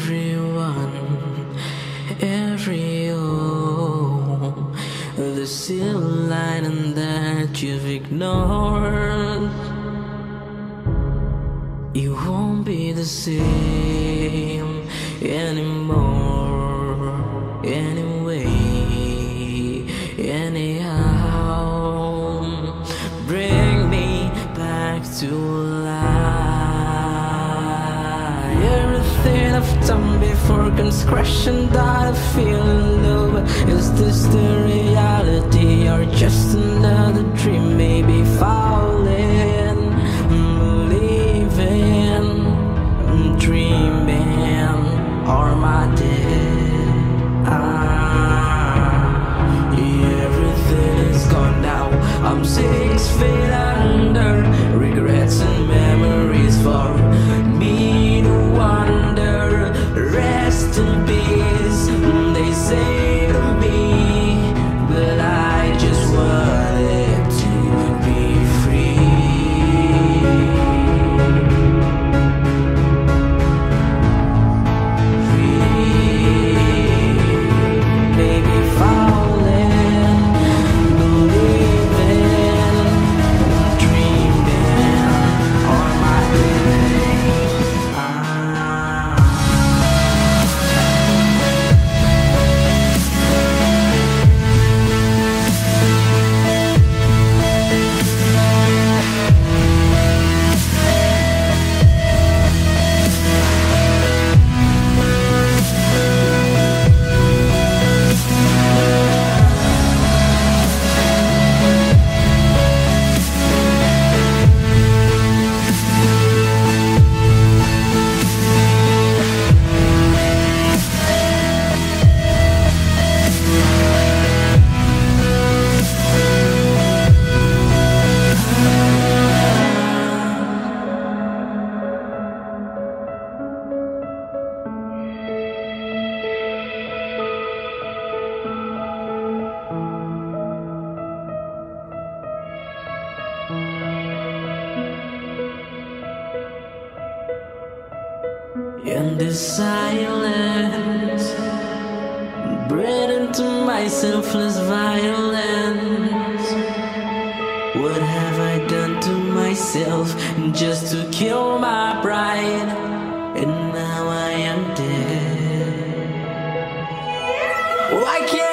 everyone, every home. The silver lining that you've ignored. You won't be the same anymore. Anyway, anyhow, bring me back to life. Everything I've done before comes crashing down. I feel in love. Is this the reality or just another dream? Maybe falling, believing, dreaming, or my dead. Everything is gone now. I'm 6 feet under. Regrets and memories for me to wander. Rest in peace, they say to me, but I just wanted to be free. Maybe falling, believing, dreaming, on my in this silence, bred into my selfless violence. What have I done to myself just to kill my pride? And now I am dead. Why can't